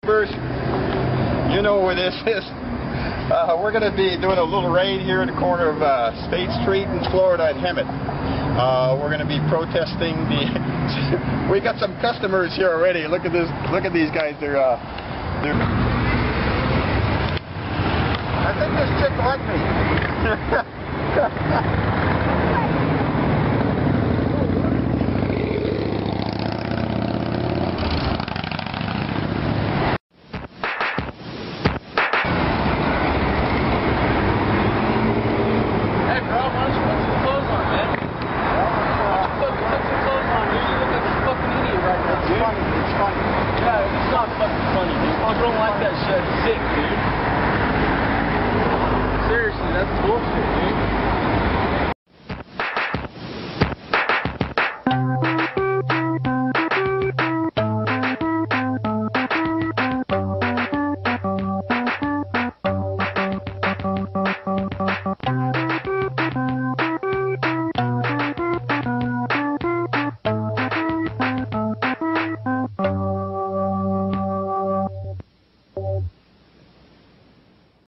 First, you know where this is. We're going to be doing a little raid here in the corner of State Street in Florida and Hemet. We're going to be protesting the. We got some customers here already. Look at this. Look at these guys. They're. I think this chick liked me. I don't like that shit. Sick, dude. Seriously, that's bullshit, dude.